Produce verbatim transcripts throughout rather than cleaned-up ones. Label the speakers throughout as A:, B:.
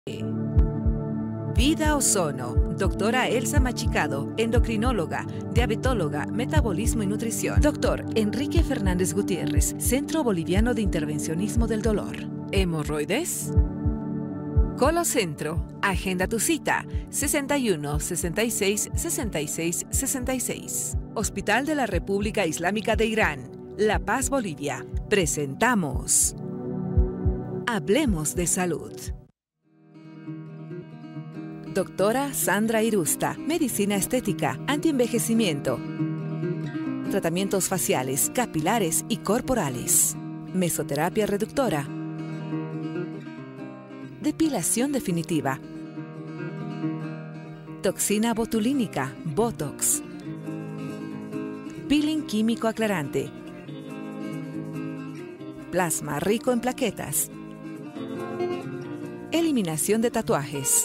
A: Vida Ozono, doctora Elsa Machicado, endocrinóloga, diabetóloga, metabolismo y nutrición. Doctor Enrique Fernández Gutiérrez, Centro Boliviano de Intervencionismo del Dolor. ¿Hemorroides? Colocentro, agenda tu cita, sesenta y uno, sesenta y seis, sesenta y seis, sesenta y seis. Hospital de la República Islámica de Irán, La Paz, Bolivia. Presentamos Hablemos de Salud. Doctora Sandra Irusta, medicina estética, antienvejecimiento, tratamientos faciales, capilares y corporales, mesoterapia reductora, depilación definitiva, toxina botulínica, Botox, peeling químico aclarante, plasma rico en plaquetas, eliminación de tatuajes,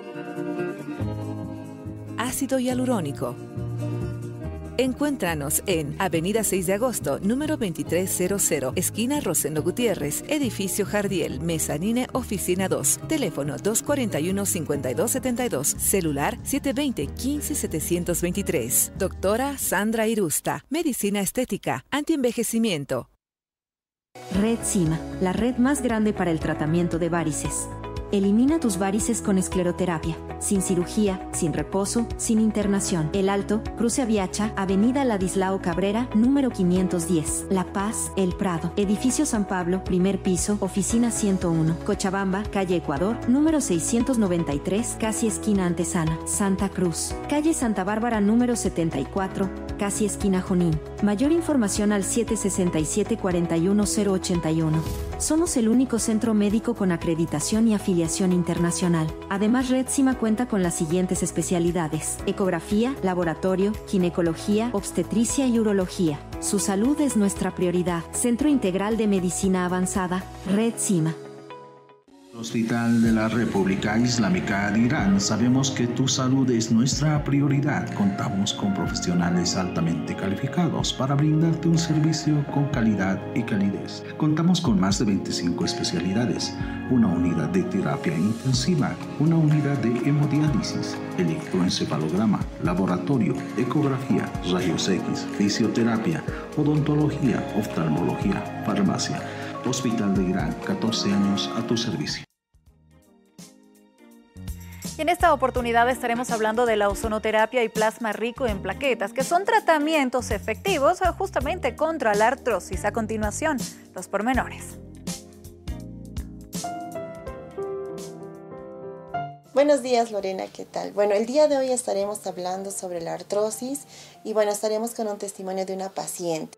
A: ácido hialurónico. Encuéntranos en Avenida seis de agosto, número veintitrés cero, esquina Rosendo Gutiérrez, edificio Jardiel, Mezanine, oficina dos, teléfono dos cuatro uno, cinco dos siete dos, celular siete dos cero, uno cinco siete dos tres. Doctora Sandra Irusta, medicina estética, antienvejecimiento.
B: Red Cima, la red más grande para el tratamiento de varices. Elimina tus varices con escleroterapia, sin cirugía, sin reposo, sin internación. El Alto, Cruce Aviacha, Avenida Ladislao Cabrera, número quinientos diez. La Paz, El Prado, Edificio San Pablo, primer piso, oficina ciento uno. Cochabamba, calle Ecuador, número seiscientos noventa y tres, casi esquina Antesana. Santa Cruz, calle Santa Bárbara, número setenta y cuatro, casi esquina Junín. Mayor información al siete seis siete, cuatro uno cero ocho uno. Somos el único centro médico con acreditación y afiliación internacional. Además, Red Cima cuenta con las siguientes especialidades: ecografía, laboratorio, ginecología, obstetricia y urología. Su salud es nuestra prioridad. Centro Integral de Medicina Avanzada, Red Cima.
C: Hospital de la República Islámica de Irán, sabemos que tu salud es nuestra prioridad. Contamos con profesionales altamente calificados para brindarte un servicio con calidad y calidez. Contamos con más de veinticinco especialidades, una unidad de terapia intensiva, una unidad de hemodiálisis, electroencefalograma, laboratorio, ecografía, rayos X, fisioterapia, odontología, oftalmología, farmacia. Hospital de Irán, catorce años a tu servicio.
D: Y en esta oportunidad estaremos hablando de la ozonoterapia y plasma rico en plaquetas, que son tratamientos efectivos justamente contra la artrosis. A continuación, los pormenores.
E: Buenos días, Lorena, ¿qué tal? Bueno, el día de hoy estaremos hablando sobre la artrosis y bueno, estaremos con un testimonio de una paciente.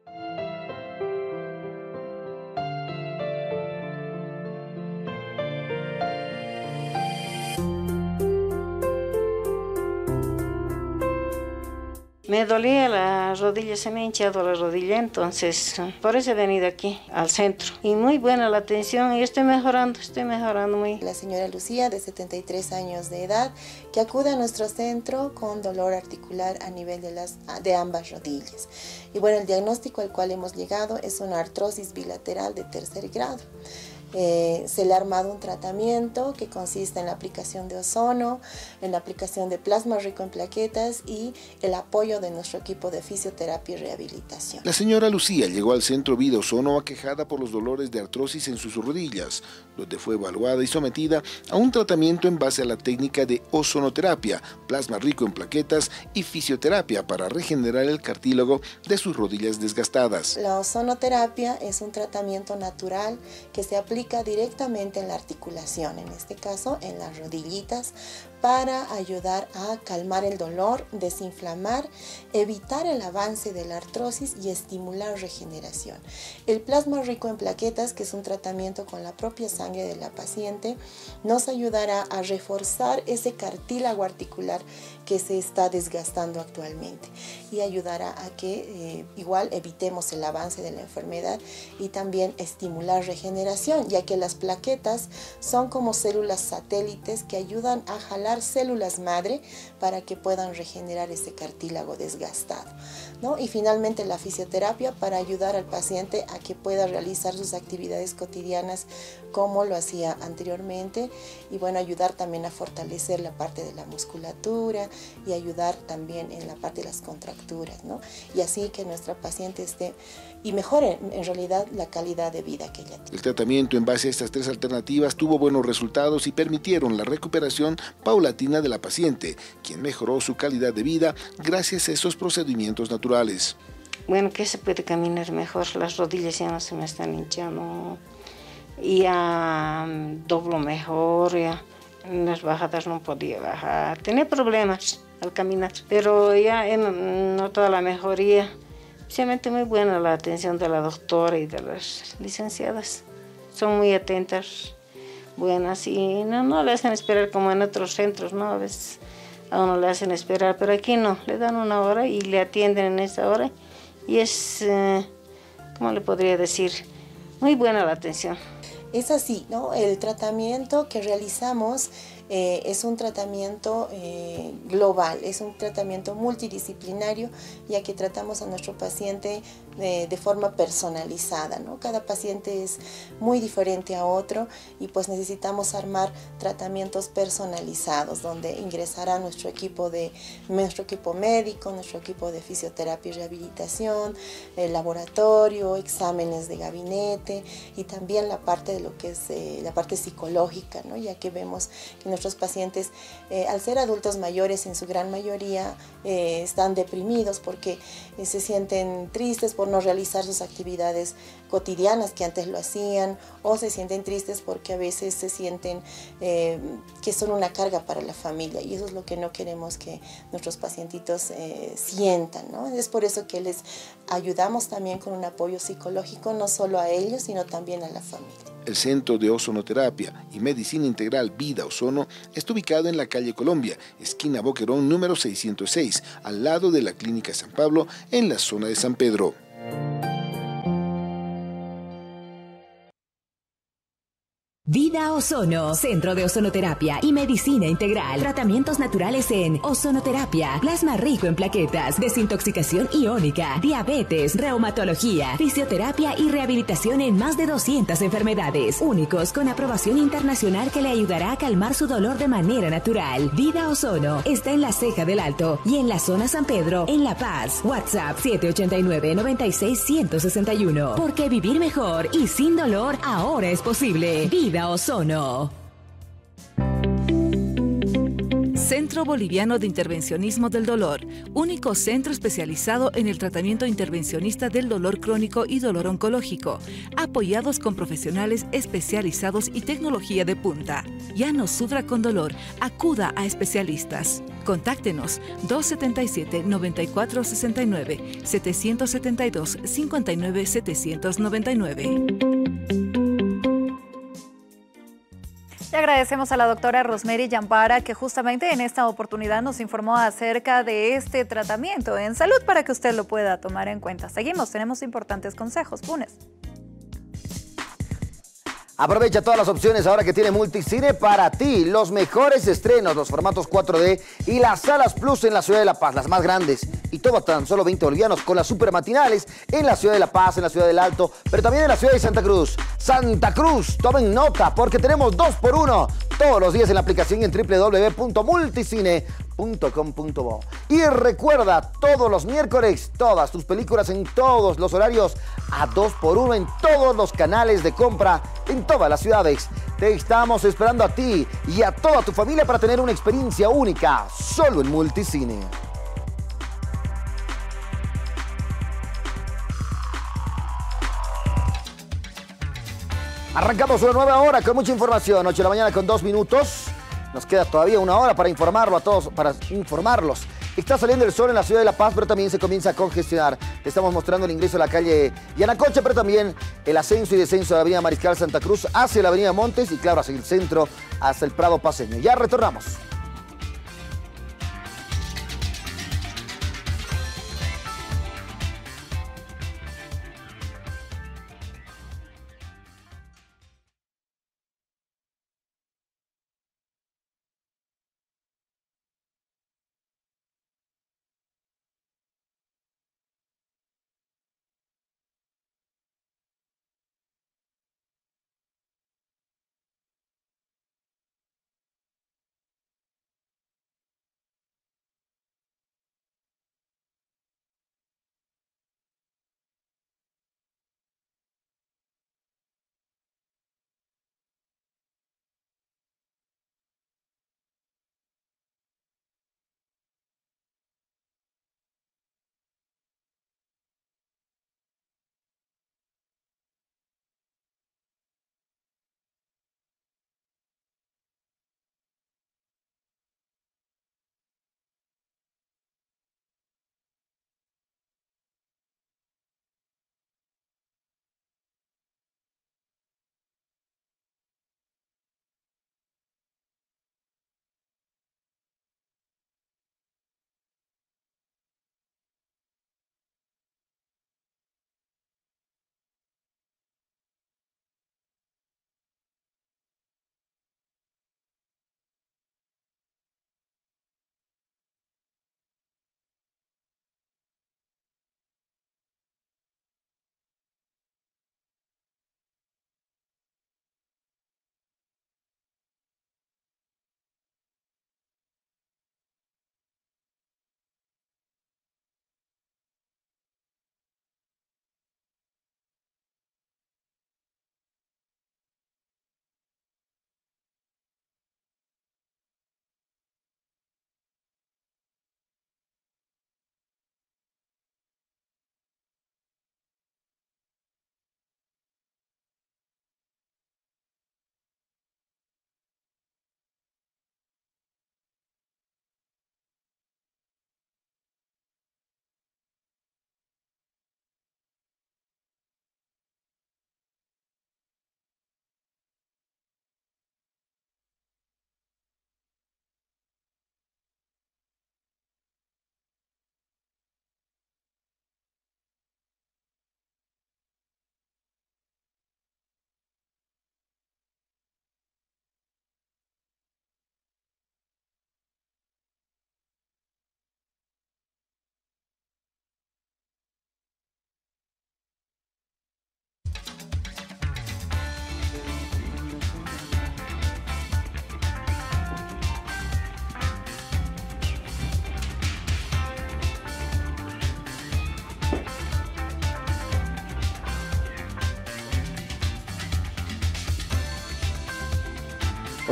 F: Me dolía la rodilla, se me ha hinchado la rodilla, entonces por eso he venido aquí al centro. Y muy buena la atención y estoy mejorando, estoy mejorando muy.
E: La señora Lucía, de setenta y tres años de edad, que acude a nuestro centro con dolor articular a nivel de, las, de ambas rodillas. Y bueno, el diagnóstico al cual hemos llegado es una artrosis bilateral de tercer grado. Eh, se le ha armado un tratamiento que consiste en la aplicación de ozono, en la aplicación de plasma rico en plaquetas y el apoyo de nuestro equipo de fisioterapia y rehabilitación.
G: La señora Lucía llegó al centro Vida Ozono aquejada por los dolores de artrosis en sus rodillas, donde fue evaluada y sometida a un tratamiento en base a la técnica de ozonoterapia, plasma rico en plaquetas y fisioterapia para regenerar el cartílago de sus rodillas desgastadas.
E: La ozonoterapia es un tratamiento natural que se aplica directamente en la articulación, en este caso en las rodillitas, para ayudar a calmar el dolor, desinflamar, evitar el avance de la artrosis y estimular regeneración. El plasma rico en plaquetas, que es un tratamiento con la propia sangre de la paciente, nos ayudará a reforzar ese cartílago articular que se está desgastando actualmente y ayudará a que eh, igual evitemos el avance de la enfermedad y también estimular regeneración, ya que las plaquetas son como células satélites que ayudan a jalar células madre para que puedan regenerar ese cartílago desgastado. ¿no? Y finalmente la fisioterapia para ayudar al paciente a que pueda realizar sus actividades cotidianas como lo hacía anteriormente y bueno, ayudar también a fortalecer la parte de la musculatura y ayudar también en la parte de las contracturas, ¿no? Y así que nuestra paciente esté y mejore en realidad la calidad de vida que ella tiene.
G: El tratamiento en base a estas tres alternativas tuvo buenos resultados y permitieron la recuperación paulatina de la paciente, quien mejoró su calidad de vida gracias a esos procedimientos naturales.
F: Bueno, que se puede caminar mejor, las rodillas ya no se me están hinchando, ya doblo mejor, ya en las bajadas no podía bajar, tenía problemas al caminar, pero ya he notado la mejoría. Especialmente muy buena la atención de la doctora y de las licenciadas. Son muy atentas, buenas y no, no le hacen esperar como en otros centros, ¿no? A veces a uno le hacen esperar, pero aquí no, le dan una hora y le atienden en esa hora. Y es, eh, ¿cómo le podría decir? Muy buena la atención.
E: Es así, ¿no? El tratamiento que realizamos eh, es un tratamiento eh, global, es un tratamiento multidisciplinario, ya que tratamos a nuestro paciente de, de forma personalizada, ¿no? Cada paciente es muy diferente a otro y pues necesitamos armar tratamientos personalizados, donde ingresará nuestro equipo, de, nuestro equipo médico, nuestro equipo de fisioterapia y rehabilitación, el laboratorio, exámenes de gabinete y también la parte de lo que es eh, la parte psicológica, ¿no? Ya que vemos que nuestros pacientes, eh, al ser adultos mayores, en su gran mayoría eh, están deprimidos porque eh, se sienten tristes por no realizar sus actividades cotidianas que antes lo hacían, o se sienten tristes porque a veces se sienten eh, que son una carga para la familia, y eso es lo que no queremos que nuestros pacientitos eh, sientan, ¿no? Es por eso que les ayudamos también con un apoyo psicológico, no solo a ellos, sino también a la familia.
G: El Centro de Ozonoterapia y Medicina Integral Vida Ozono está ubicado en la calle Colombia, esquina Boquerón número seiscientos seis, al lado de la Clínica San Pablo, en la zona de San Pedro.
H: Vida Ozono, Centro de Ozonoterapia y Medicina Integral. Tratamientos naturales en ozonoterapia, plasma rico en plaquetas, desintoxicación iónica, diabetes, reumatología, fisioterapia y rehabilitación en más de doscientas enfermedades. Únicos con aprobación internacional que le ayudará a calmar su dolor de manera natural. Vida Ozono está en la Ceja del Alto y en la zona San Pedro, en La Paz. WhatsApp siete ocho nueve, nueve seis, uno cero seis uno. Porque vivir mejor y sin dolor ahora es posible. Vida Ozono.
A: Centro Boliviano de Intervencionismo del Dolor, único centro especializado en el tratamiento intervencionista del dolor crónico y dolor oncológico, apoyados con profesionales especializados y tecnología de punta. Ya no sufra con dolor, acuda a especialistas. Contáctenos dos siete siete, nueve cuatro seis nueve, siete siete dos, cinco nueve siete nueve nueve.
D: Le agradecemos a la doctora Rosemary Yampara, que justamente en esta oportunidad nos informó acerca de este tratamiento en salud para que usted lo pueda tomar en cuenta. Seguimos, tenemos importantes consejos. Punes.
I: Aprovecha todas las opciones ahora que tiene Multicine para ti. Los mejores estrenos, los formatos cuatro D y las salas Plus en la ciudad de La Paz, las más grandes. Y todo a tan solo veinte bolivianos con las super matinales en la ciudad de La Paz, en la ciudad del Alto, pero también en la ciudad de Santa Cruz. Santa Cruz, tomen nota porque tenemos dos por uno todos los días en la aplicación y en doble u doble u doble u punto multicine punto com punto bo. Y recuerda, todos los miércoles, todas tus películas en todos los horarios a dos por uno en todos los canales de compra en todas las ciudades. Te estamos esperando a ti y a toda tu familia para tener una experiencia única solo en Multicine. Arrancamos una nueva hora con mucha información, ocho de la mañana con dos minutos. Nos queda todavía una hora para informarlo a todos, para informarlos. Está saliendo el sol en la ciudad de La Paz, pero también se comienza a congestionar. Te estamos mostrando el ingreso a la calle Yanacocha, pero también el ascenso y descenso de la avenida Mariscal Santa Cruz hacia la avenida Montes y claro, hacia el centro, hasta el Prado Paceño. Ya retornamos.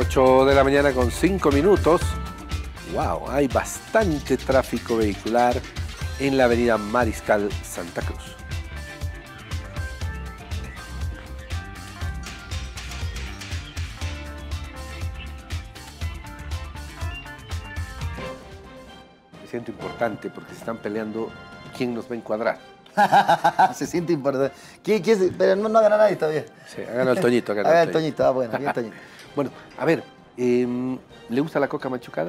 J: ocho de la mañana con cinco minutos. Wow, hay bastante tráfico vehicular en la avenida Mariscal Santa Cruz. Me siento importante porque se están peleando quién nos va a encuadrar.
I: Se siente importante. ¿Quién, quién, pero no, no gana nadie todavía.
J: Sí, hagan el Toñito. Hagan
I: Hagan
J: el
I: el Toñito, ah, bueno, bien Toñito.
J: Bueno, a ver, eh, ¿le gusta la coca machucada?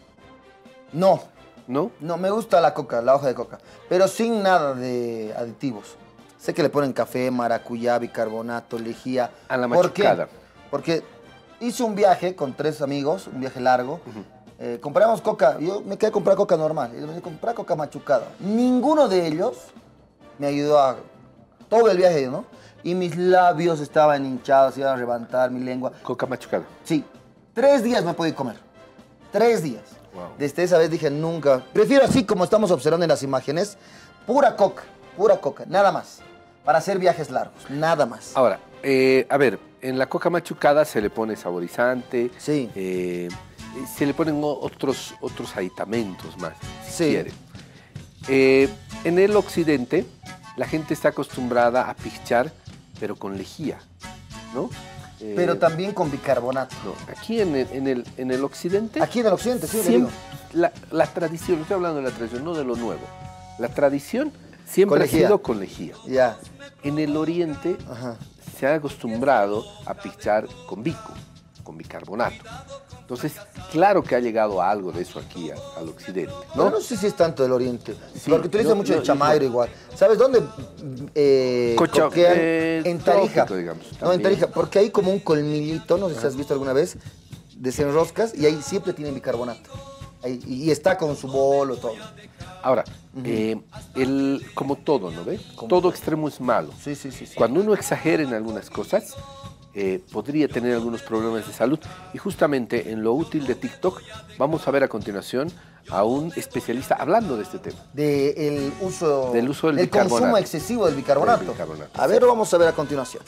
I: No.
J: ¿No?
I: No, me gusta la coca, la hoja de coca, pero sin nada de aditivos. Sé que le ponen café, maracuyá, bicarbonato, lejía.
J: A la
I: ¿Por qué?
J: machucada.
I: Porque hice un viaje con tres amigos, un viaje largo. Uh-huh. eh, compramos coca, yo me quedé a comprar coca normal, y me compré coca machucada. Ninguno de ellos me ayudó a todo el viaje, ¿no? Y mis labios estaban hinchados, iban a levantar mi lengua.
J: ¿Coca machucada?
I: Sí. Tres días no podía comer. Tres días. Wow. Desde esa vez dije nunca. Prefiero así como estamos observando en las imágenes, pura coca, pura coca, nada más. Para hacer viajes largos, nada más.
J: Ahora, eh, a ver, en la coca machucada se le pone saborizante.
I: Sí.
J: Eh, se le ponen otros, otros aditamentos más, si
I: sí.
J: quiere. Eh, en el occidente, la gente está acostumbrada a pichar, pero con lejía, ¿no? Eh,
I: pero también con bicarbonato.
J: No, aquí en el, en, el, en el occidente...
I: Aquí en el occidente, sí,
J: siempre,
I: le digo.
J: La, la tradición, estoy hablando de la tradición, no de lo nuevo. La tradición siempre ha sido con lejía.
I: Ya.
J: En el oriente Ajá. se ha acostumbrado a pichar con bico, con bicarbonato. Entonces, claro que ha llegado a algo de eso aquí, a, al occidente, ¿no?
I: Pero no sé si es tanto del oriente,
J: sí,
I: porque utiliza
J: no,
I: mucho
J: no,
I: el chamairo
J: no.
I: igual. ¿Sabes dónde eh,
J: Cocha,
I: coquean?
J: Eh,
I: en Tarija.
J: Trópico, digamos,
I: no, en Tarija, porque hay como un colmillito, no sé si has visto alguna vez, desenroscas y ahí siempre tienen bicarbonato. Ahí, y está con su bolo, todo.
J: Ahora, uh-huh. eh, el, como todo, ¿no ve? Todo, todo extremo es malo.
I: Sí, sí, sí, sí.
J: Cuando uno exagera en algunas cosas, eh, podría tener algunos problemas de salud. Y justamente en lo útil de TikTok, vamos a ver a continuación a un especialista hablando de este tema.
I: De el uso,
J: del uso del
I: el
J: bicarbonato.
I: consumo excesivo del bicarbonato.
J: Del bicarbonato.
I: A ver, lo vamos a ver a continuación.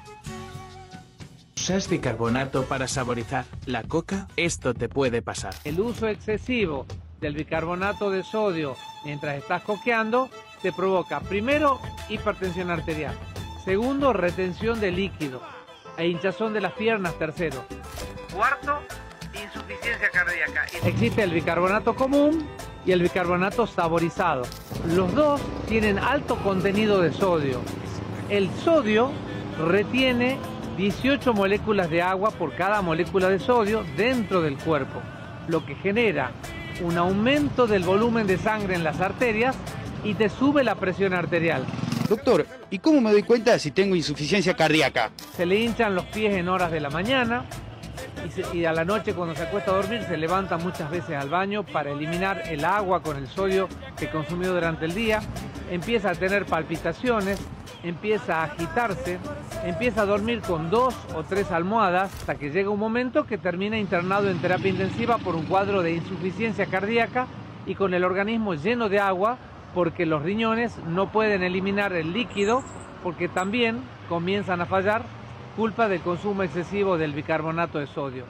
K: ¿Usas bicarbonato para saborizar la coca? Esto te puede pasar.
L: El uso excesivo del bicarbonato de sodio mientras estás coqueando te provoca, primero, hipertensión arterial, segundo, retención de líquido e hinchazón de las piernas, tercero. Cuarto, insuficiencia cardíaca. Existe el bicarbonato común y el bicarbonato saborizado. Los dos tienen alto contenido de sodio. El sodio retiene dieciocho moléculas de agua por cada molécula de sodio dentro del cuerpo, lo que genera un aumento del volumen de sangre en las arterias y te sube la presión arterial.
M: Doctor, ¿y cómo me doy cuenta si tengo insuficiencia cardíaca?
L: Se le hinchan los pies en horas de la mañana y, se, y a la noche cuando se acuesta a dormir se levanta muchas veces al baño para eliminar el agua con el sodio que consumió durante el día, empieza a tener palpitaciones, empieza a agitarse, empieza a dormir con dos o tres almohadas hasta que llega un momento que termina internado en terapia intensiva por un cuadro de insuficiencia cardíaca y con el organismo lleno de agua porque los riñones no pueden eliminar el líquido porque también comienzan a fallar culpa del consumo excesivo del bicarbonato de sodio.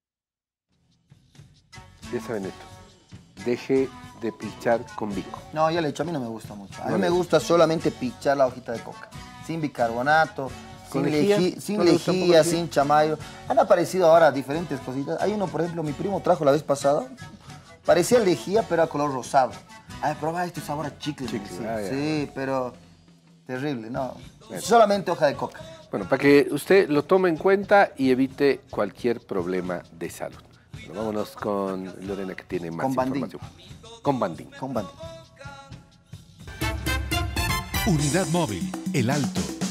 J: Ya saben esto, deje de pichar con bico.
I: No, ya le he dicho, a mí no me gusta mucho. A
J: no
I: mí me gusta solamente pichar la hojita de coca. Sin bicarbonato, sin lejía, leji, sin, ¿No lejía sin chamayo. Han aparecido ahora diferentes cositas. Hay uno, por ejemplo, mi primo trajo la vez pasada. Parecía lejía, pero a color rosado. Ay, probá este sabor a chicle.
J: chicle
I: sí,
J: ah,
I: sí, pero terrible, no. Bueno. Solamente hoja de coca.
J: Bueno, para que usted lo tome en cuenta y evite cualquier problema de salud. Bueno, vámonos con Lorena que tiene más
I: con
J: información. Con Bandín.
I: Con Bandín.
N: Unidad móvil, El Alto.